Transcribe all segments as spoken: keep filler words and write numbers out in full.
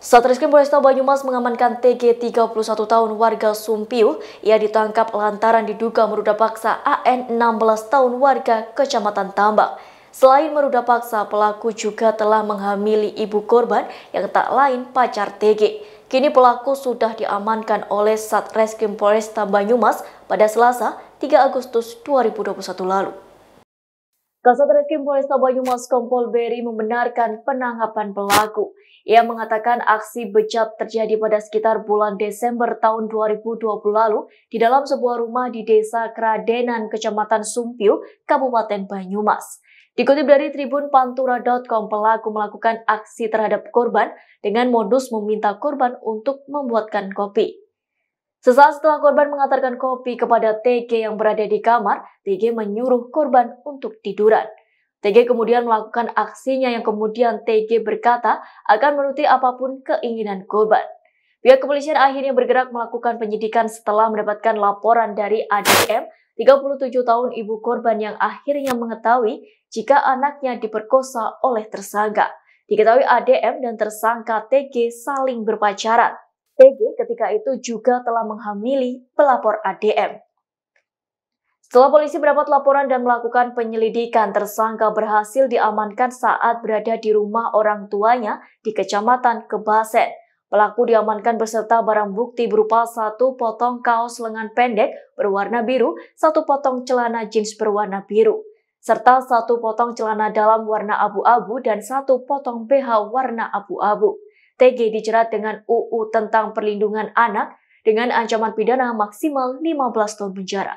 Satreskrim Polresta Banyumas mengamankan T G tiga puluh satu tahun warga Sumpiuh. Ia ditangkap lantaran diduga meruda paksa A N enam belas tahun warga Kecamatan Tambak. Selain meruda paksa, pelaku juga telah menghamili ibu korban yang tak lain pacar T G. Kini pelaku sudah diamankan oleh Satreskrim Polresta Banyumas pada Selasa tiga Agustus dua ribu dua puluh satu lalu. Kasat Reskrim Polresta Banyumas Kompol Beri membenarkan penangkapan pelaku. Ia mengatakan aksi bejat terjadi pada sekitar bulan Desember tahun dua ribu dua puluh lalu di dalam sebuah rumah di Desa Kradenan, Kecamatan Sumpiuh, Kabupaten Banyumas. Dikutip dari Tribun Pantura titik com, pelaku melakukan aksi terhadap korban dengan modus meminta korban untuk membuatkan kopi. Sesaat setelah korban mengantarkan kopi kepada T G yang berada di kamar, T G menyuruh korban untuk tiduran. T G kemudian melakukan aksinya yang kemudian T G berkata akan menuruti apapun keinginan korban. Pihak kepolisian akhirnya bergerak melakukan penyidikan setelah mendapatkan laporan dari A D M, tiga puluh tujuh tahun ibu korban yang akhirnya mengetahui jika anaknya diperkosa oleh tersangka. Diketahui A D M dan tersangka T G saling berpacaran. T G ketika itu juga telah menghamili pelapor A D M. Setelah polisi mendapat laporan dan melakukan penyelidikan, tersangka berhasil diamankan saat berada di rumah orang tuanya di Kecamatan Kebasen. Pelaku diamankan beserta barang bukti berupa satu potong kaos lengan pendek berwarna biru, satu potong celana jeans berwarna biru, serta satu potong celana dalam warna abu-abu dan satu potong B H warna abu-abu. T G dijerat dengan U U tentang perlindungan anak dengan ancaman pidana maksimal lima belas tahun penjara.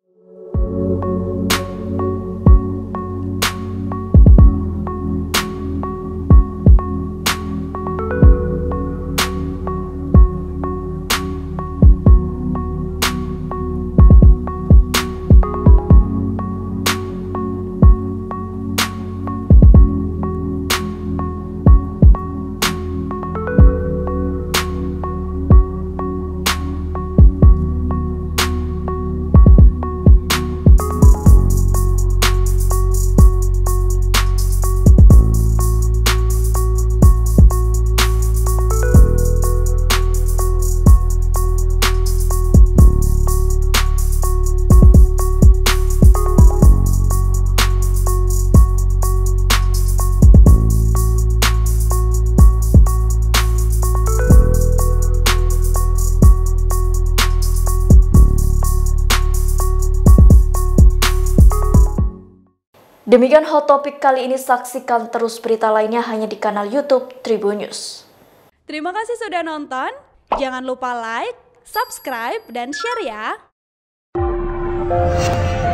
Demikian Hot Topic kali ini, saksikan terus berita lainnya hanya di kanal YouTube Tribun News. Terima kasih sudah nonton, jangan lupa like, subscribe, dan share ya!